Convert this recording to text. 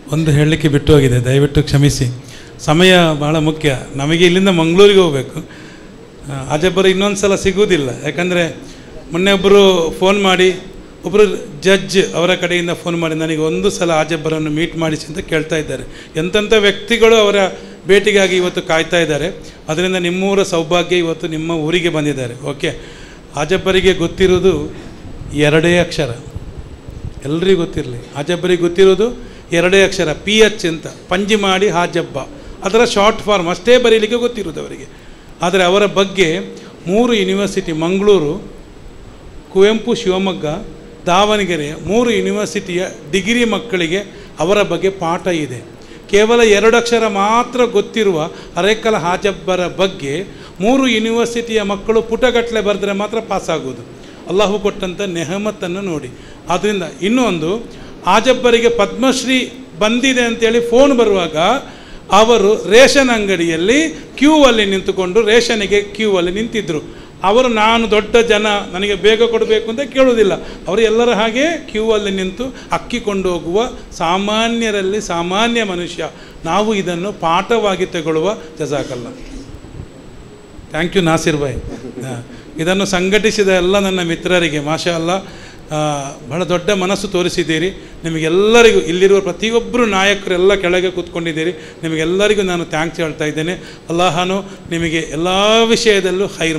ಒಂದು ಹೇಳಲಿಕ್ಕೆ ಬಿಟ್ಟು ಹೋಗಿದೆ, ದಯವಿಟ್ಟು ಕ್ಷಮಿಸಿ. ಸಮಯ ಭಾಳ ಮುಖ್ಯ. ನಮಗೆ ಇಲ್ಲಿಂದ ಮಂಗಳೂರಿಗೆ ಹೋಗಬೇಕು. ಆಜಬ್ಬರು ಇನ್ನೊಂದು ಸಲ ಸಿಗುವುದಿಲ್ಲ. ಯಾಕಂದರೆ ಮೊನ್ನೆ ಒಬ್ಬರು ಫೋನ್ ಮಾಡಿ, ಒಬ್ಬರು ಜಡ್ಜ್ ಅವರ ಕಡೆಯಿಂದ ಫೋನ್ ಮಾಡಿ ನನಗೆ ಒಂದು ಸಲ ಆಜಬ್ಬರನ್ನು ಮೀಟ್ ಮಾಡಿಸಿ ಅಂತ ಕೇಳ್ತಾ ಇದ್ದಾರೆ. ಎಂತೆಂಥ ವ್ಯಕ್ತಿಗಳು ಅವರ ಭೇಟಿಗಾಗಿ ಇವತ್ತು ಕಾಯ್ತಾ ಇದ್ದಾರೆ. ಅದರಿಂದ ನಿಮ್ಮೂರ ಸೌಭಾಗ್ಯ ಇವತ್ತು ನಿಮ್ಮ ಊರಿಗೆ ಬಂದಿದ್ದಾರೆ. ಓಕೆ, ಆಜಬ್ಬರಿಗೆ ಗೊತ್ತಿರೋದು 2 ಅಕ್ಷರ. ಎಲ್ರಿಗೂ ಗೊತ್ತಿರಲಿ, ಆಜಬ್ಬರಿಗೆ ಗೊತ್ತಿರೋದು 2 ಅಕ್ಷರ, PH ಅಂತ, ಪಂಜಿ ಮಾಡಿ ಹಾಜಬ್ಬ, ಅದರ ಶಾರ್ಟ್ ಫಾರ್ಮ್ ಅಷ್ಟೇ ಬರೀಲಿಕ್ಕೆ ಗೊತ್ತಿರೋದು ಅವರಿಗೆ. ಆದರೆ ಅವರ ಬಗ್ಗೆ 3 ಯೂನಿವರ್ಸಿಟಿ, ಮಂಗಳೂರು, ಕುವೆಂಪು, ಶಿವಮೊಗ್ಗ, ದಾವಣಗೆರೆ 3 ಯೂನಿವರ್ಸಿಟಿಯ ಡಿಗ್ರಿ ಮಕ್ಕಳಿಗೆ ಅವರ ಬಗ್ಗೆ ಪಾಠ ಇದೆ. ಕೇವಲ 2 ಅಕ್ಷರ ಮಾತ್ರ ಗೊತ್ತಿರುವ ಅರೇಕಲ ಹಾಜಬ್ಬರ ಬಗ್ಗೆ 3 ಯೂನಿವರ್ಸಿಟಿಯ ಮಕ್ಕಳು ಪುಟಗಟ್ಟಲೆ ಬರೆದರೆ ಮಾತ್ರ ಪಾಸಾಗೋದು. ಅಲ್ಲಾಹು ಕೊಟ್ಟಂಥ ನೆಹಮತ್ತನ್ನು ನೋಡಿ. ಆದ್ದರಿಂದ ಇನ್ನೊಂದು, ಆಜಬ್ಬರಿಗೆ ಪದ್ಮಶ್ರೀ ಬಂದಿದೆ ಅಂತೇಳಿ ಫೋನ್ ಬರುವಾಗ ಅವರು ರೇಷನ್ ಅಂಗಡಿಯಲ್ಲಿ ಕ್ಯೂ ಅಲ್ಲಿ ನಿಂತುಕೊಂಡು ರೇಷನಿಗೆ ಕ್ಯೂ ಅಲ್ಲಿ ನಿಂತಿದ್ದರು. ಅವರು ನಾನು ದೊಡ್ಡ ಜನ, ನನಗೆ ಬೇಗ ಕೊಡಬೇಕು ಅಂತ ಕೇಳುವುದಿಲ್ಲ. ಅವರು ಎಲ್ಲರ ಹಾಗೆ ಕ್ಯೂ ಅಲ್ಲಿ ನಿಂತು ಅಕ್ಕಿ ಕೊಂಡು ಹೋಗುವ ಸಾಮಾನ್ಯರಲ್ಲಿ ಸಾಮಾನ್ಯ ಮನುಷ್ಯ. ನಾವು ಇದನ್ನು ಪಾಠವಾಗಿ ತಗೊಳ್ಳುವ. ಜಜಾಕಲ್ಲ. ಥ್ಯಾಂಕ್ ಯು ನಾಸಿರ್ ಭಾಯ್. ಇದನ್ನು ಸಂಘಟಿಸಿದ ಎಲ್ಲ ನನ್ನ ಮಿತ್ರರಿಗೆ ಮಾಷಾ ಅಲ್ಲ, ಬಹಳ ದೊಡ್ಡ ಮನಸ್ಸು ತೋರಿಸಿದ್ದೀರಿ. ನಿಮಗೆಲ್ಲರಿಗೂ, ಇಲ್ಲಿರುವ ಪ್ರತಿಯೊಬ್ಬರು ನಾಯಕರೆಲ್ಲ ಕೆಳಗೆ ಕೂತ್ಕೊಂಡಿದ್ದೀರಿ, ನಿಮಗೆಲ್ಲರಿಗೂ ನಾನು ಥ್ಯಾಂಕ್ಸ್ ಹೇಳ್ತಾ ಇದ್ದೇನೆ. ಅಲ್ಲಾಹನು ನಿಮಗೆ ಎಲ್ಲ ವಿಷಯದಲ್ಲೂ ಖೈರ್